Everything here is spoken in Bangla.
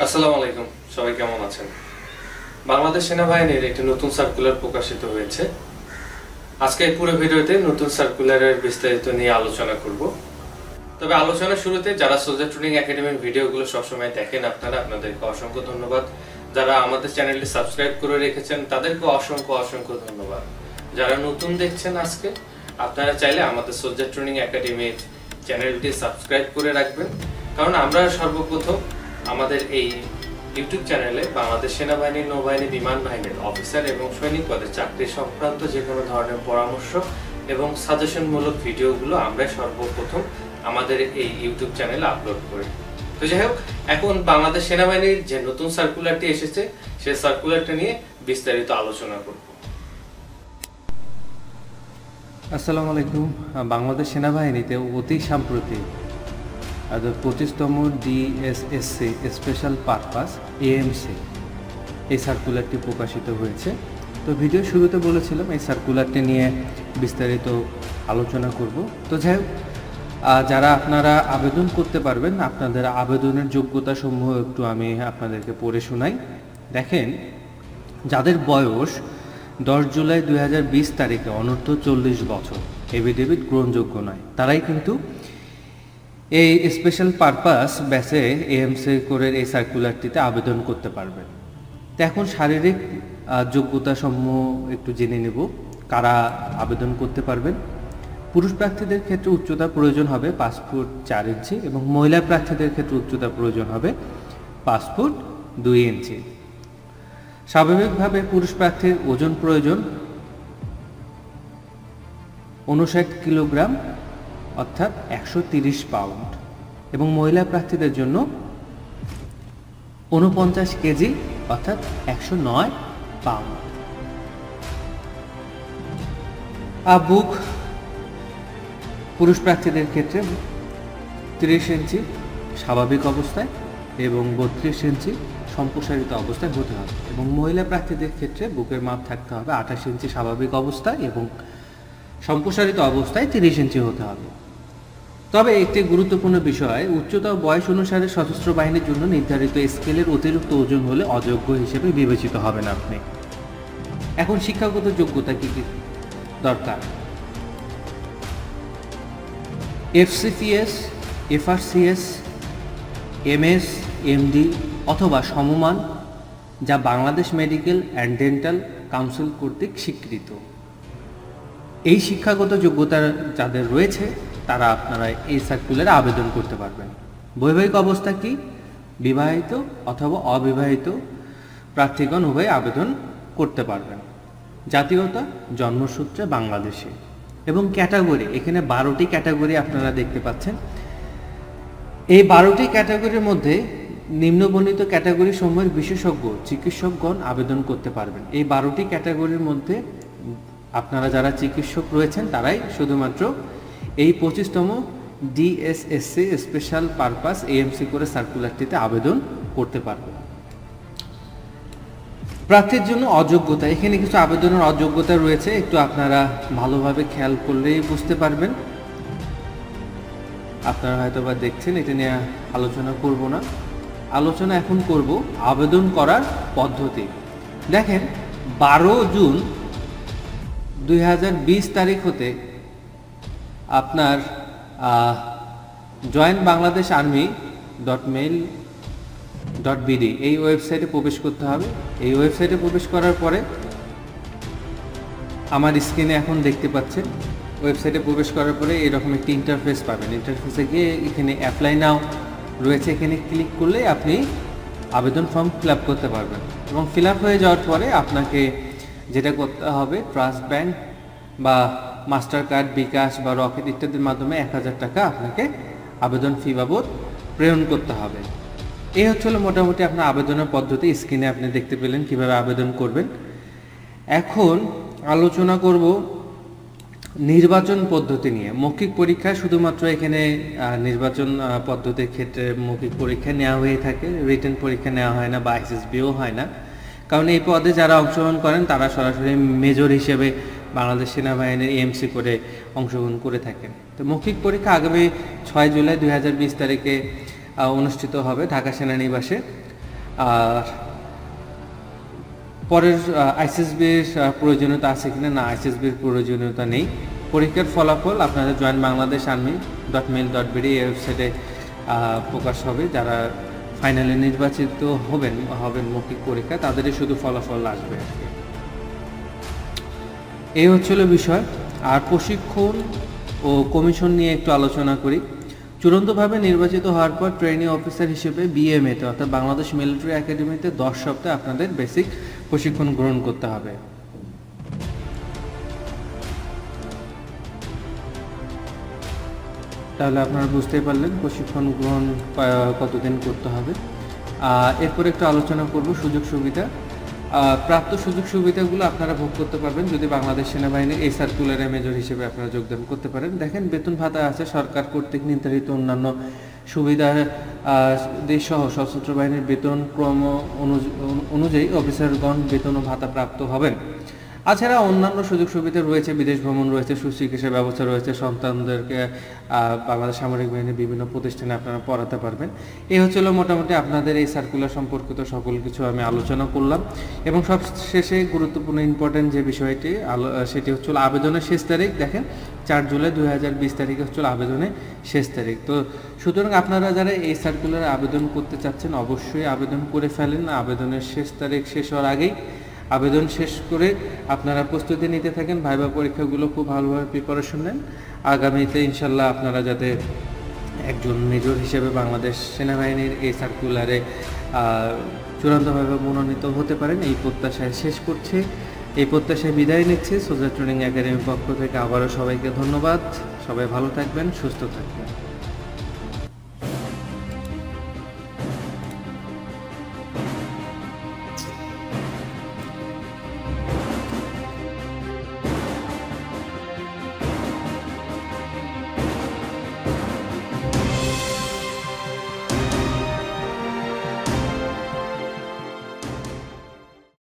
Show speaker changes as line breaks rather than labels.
আসসালামু আলাইকুম, সবাই কেমন আছেন? বাংলাদেশ সেনাবাহিনীর একটি নতুন সার্কুলার প্রকাশিত হয়েছে। আজকে এই পুরো ভিডিওতে নতুন সার্কুলারের বিস্তারিত নিয়ে আলোচনা করব। তবে আলোচনার শুরুতে যারা সোলজার ট্রেনিং একাডেমির ভিডিওগুলো সবসময় দেখেন আপনাদেরকে অসংখ্য ধন্যবাদ। যারা আমাদের চ্যানেলটি সাবস্ক্রাইব করে রেখেছেন তাদেরকে অসংখ্য ধন্যবাদ। যারা নতুন দেখছেন আজকে, আপনারা চাইলে আমাদের সোলজার ট্রেনিং একাডেমির চ্যানেলটি সাবস্ক্রাইব করে রাখবেন, কারণ আমরা সর্বপ্রথম আমাদের এই ইউটিউব চ্যানেলে বাংলাদেশ সেনাবাহিনী, নৌবাহিনী, বিমান বাহিনীর অফিসার এবং সৈনিক পদের চাকরি সংক্রান্ত যে কোনো ধরনের পরামর্শ এবং সাজেশনমূলক ভিডিওগুলো আমরা সর্বপ্রথম আমাদের এই ইউটিউব চ্যানেলে আপলোড করি। তো যাই হোক, এখন বাংলাদেশ সেনাবাহিনীর যে নতুন সার্কুলারটি এসেছে সেই সার্কুলারটা নিয়ে বিস্তারিত আলোচনা করব।
আসসালামু আলাইকুম। বাংলাদেশ সেনাবাহিনীতে অতি সাম্প্রতিক 25তম ডিএসএসসি স্পেশাল পারপাস এএমসি এই সার্কুলারটি প্রকাশিত হয়েছে। তো ভিডিও শুরুতে বলেছিলাম এই সার্কুলারটি নিয়ে বিস্তারিত আলোচনা করব। তো যাই হোক, যারা আপনারা আবেদন করতে পারবেন, আপনাদের আবেদনের যোগ্যতা সমূহ একটু আমি আপনাদেরকে পড়ে শোনাই। দেখেন, যাদের বয়স 10 জুলাই 2020 তারিখে অনূর্ধ্ব 40 বছর, এফিডেভিট গ্রহণযোগ্য নয়, তারাই কিন্তু এই স্পেশাল পারপাস ব্যাচে এএমসি করে এই সার্কুলারটিতে আবেদন করতে পারবেন। তো এখন শারীরিক যোগ্যতা সমূহ একটু জেনে নেব, কারা আবেদন করতে পারবেন। পুরুষ প্রার্থীদের ক্ষেত্রে উচ্চতা প্রয়োজন হবে 5 ফুট 4 ইঞ্চি এবং মহিলা প্রার্থীদের ক্ষেত্রে উচ্চতা প্রয়োজন হবে 5 ফুট 2 ইঞ্চি। স্বাভাবিকভাবে পুরুষ প্রার্থীর ওজন প্রয়োজন 59 কিলোগ্রাম অর্থাৎ 130 পাউন্ড এবং মহিলা প্রার্থীদের জন্য 49 কেজি অর্থাৎ 109 পাউন্ড। বুক পুরুষ প্রার্থীদের ক্ষেত্রে 30 ইঞ্চি স্বাভাবিক অবস্থায় এবং 32 ইঞ্চি সম্প্রসারিত অবস্থায় হতে হবে এবং মহিলা প্রার্থীদের ক্ষেত্রে বুকের মাপ থাকতে হবে 28 ইঞ্চি স্বাভাবিক অবস্থায় এবং সম্প্রসারিত অবস্থায় 30 ইঞ্চি হতে হবে। তবে একটি গুরুত্বপূর্ণ বিষয়, উচ্চতা ও বয়স অনুসারে সশস্ত্র বাহিনীর জন্য নির্ধারিত স্কেলের অতিরিক্ত ওজন হলে অযোগ্য হিসেবে বিবেচিত হবেন আপনি। এখন শিক্ষাগত যোগ্যতা কি কি দরকার? এফসিপিএস, এফআরসিএস, এমএস, এমডি অথবা সমমান, যা Bangladesh medical and dental council কর্তৃক স্বীকৃত। এই শিক্ষাগত যোগ্যতা যাদের রয়েছে তারা আপনারা এই সার্কুলারে আবেদন করতে পারবেন। বৈবাহিক অবস্থা কি? বিবাহিত অথবা অবিবাহিত প্রার্থীগণ উভয় আবেদন করতে পারবেন। জাতীয়তা জন্মসূত্রে বাংলাদেশে এবং ক্যাটাগরি, এখানে 12টি ক্যাটাগরি আপনারা দেখতে পাচ্ছেন। এই 12টি ক্যাটাগরির মধ্যে নিম্নবর্ণিত ক্যাটাগরি সমূহের বিশেষজ্ঞ চিকিৎসকগণ আবেদন করতে পারবেন। এই 12টি ক্যাটাগরির মধ্যে আপনারা যারা চিকিৎসক রয়েছেন তারাই শুধুমাত্র এই 25তম ডিএসএসসি স্পেশাল পারপাস এএমসি করে সার্কুলারটিতে আবেদন করতে পারবেন। প্রার্থীর জন্য অযোগ্যতা, এখানে কিছু আবেদনের অযোগ্যতা রয়েছে, একটু আপনারা ভালোভাবে খেয়াল করলেই বুঝতে পারবেন। আপনারা হয়তো বা দেখছেন, এটা নিয়ে আলোচনা করব না, আলোচনা এখন করব আবেদন করার পদ্ধতি। দেখেন, 12 জুন 2020 তারিখ হতে আপনার জয়েন বাংলাদেশ আর্মি .mail.bd এই ওয়েবসাইটে প্রবেশ করতে হবে। এই ওয়েবসাইটে প্রবেশ করার পরে আমার স্ক্রিনে এখন দেখতে পাচ্ছেন, ওয়েবসাইটে প্রবেশ করার পরে এরকম একটি ইন্টারফেস পাবেন। ইন্টারফেসে গিয়ে এখানে অ্যাপ্লাই নাও রয়েছে, এখানে ক্লিক করলে আপনি আবেদন ফর্ম ফিল আপ করতে পারবেন এবং ফিল আপ হয়ে যাওয়ার পরে আপনাকে যেটা করতে হবে, ট্রাস্ট ব্যাংক বা মাস্টার কার্ড, বিকাশ বা রকেট ইত্যাদির মাধ্যমে 1000 টাকা আপনাকে আবেদন ফি বাবদ প্রেরণ করতে হবে। এই হচ্ছিল মোটামুটি আপনার আবেদনের পদ্ধতি। স্ক্রিনে আপনি দেখতে পেলেন কিভাবে আবেদন করবেন। এখন আলোচনা করব নির্বাচন পদ্ধতি নিয়ে। মৌখিক পরীক্ষা শুধুমাত্র এখানে নির্বাচন পদ্ধতির ক্ষেত্রে মৌখিক পরীক্ষা নেওয়া হয়ে থাকে, রিটেন পরীক্ষা নেওয়া হয় না বা এসএসবিও হয় না, কারণ এই পদে যারা অংশগ্রহণ করেন তারা সরাসরি মেজর হিসেবে বাংলাদেশ সেনাবাহিনীর এএমসি করে অংশগ্রহণ করে থাকেন। তো মৌখিক পরীক্ষা আগামী 6 জুলাই 2020 তারিখে অনুষ্ঠিত হবে ঢাকা সেনানিবাসে। আর পরের আইসিএসবির প্রয়োজনীয়তা আছে কিনা, না আইসিএসবির প্রয়োজনীয়তা নেই। পরীক্ষার ফলাফল আপনাদের joinbangladesharmy.mil.bd এই ওয়েবসাইটে প্রকাশ হবে। যারা ফাইনালি নির্বাচিত হবেন মৌখিক পরীক্ষা তাদেরই শুধু ফলাফল আসবে। এই হচ্ছিল বিষয়। আর প্রশিক্ষণ ও কমিশন নিয়ে একটু আলোচনা করি। চূড়ান্তভাবে নির্বাচিত হওয়ার পর ট্রেনিং অফিসার হিসেবে বিএমএতে অর্থাৎ বাংলাদেশ মিলিটারি একাডেমিতে 10 সপ্তাহ আপনাদের বেসিক প্রশিক্ষণ গ্রহণ করতে হবে। তাহলে আপনারা বুঝতেই পারলেন প্রশিক্ষণ গ্রহণ কতদিন করতে হবে। এরপর একটু আলোচনা করব সুযোগ সুবিধা। প্রাপ্ত সুযোগ সুবিধাগুলো আপনারা ভোগ করতে পারবেন যদি বাংলাদেশ সেনাবাহিনীর এই সার্কুলারে মেজর হিসেবে আপনারা যোগদান করতে পারেন। দেখেন বেতন ভাতা আছে, সরকার কর্তৃক নির্ধারিত অন্যান্য সুবিধা দেশসহ সশস্ত্র বাহিনীর বেতন ক্রম অনুযায়ী অফিসারগণ বেতন ও ভাতা প্রাপ্ত হবেন। এছাড়া অন্যান্য সুযোগ সুবিধা রয়েছে, বিদেশ ভ্রমণ রয়েছে, সুচিকিৎসার ব্যবস্থা রয়েছে, সন্তানদেরকে বাংলাদেশ সামরিক বাহিনীর বিভিন্ন প্রতিষ্ঠানে আপনারা পড়াতে পারবেন। এই হচ্ছিল মোটামুটি আপনাদের এই সার্কুলার সম্পর্কিত সকল কিছু আমি আলোচনা করলাম। এবং সবশেষে গুরুত্বপূর্ণ ইম্পর্টেন্ট যে বিষয়টি সেটি হচ্ছিল আবেদনের শেষ তারিখ। দেখেন 4 জুলাই 2020 তারিখে হচ্ছিল আবেদনের শেষ তারিখ। তো সুতরাং আপনারা যারা এই সার্কুলারে আবেদন করতে চাচ্ছেন অবশ্যই আবেদন করে ফেলেন। আবেদনের শেষ তারিখ শেষ হওয়ার আগেই আবেদন শেষ করে আপনারা প্রস্তুতি নিতে থাকেন। ভাইবা পরীক্ষাগুলো খুব ভালোভাবে প্রিপারেশন নেন। আগামীতে ইনশাল্লাহ আপনারা যাতে একজন মেজর হিসেবে বাংলাদেশ সেনাবাহিনীর এই সার্কুলারে চূড়ান্তভাবে মনোনীত হতে পারেন এই প্রত্যাশায় শেষ করছে। এই প্রত্যাশায় বিদায় নিচ্ছে সোলজার ট্রেনিং একাডেমির পক্ষ থেকে। আবারও সবাইকে ধন্যবাদ। সবাই ভালো থাকবেন, সুস্থ থাকবেন।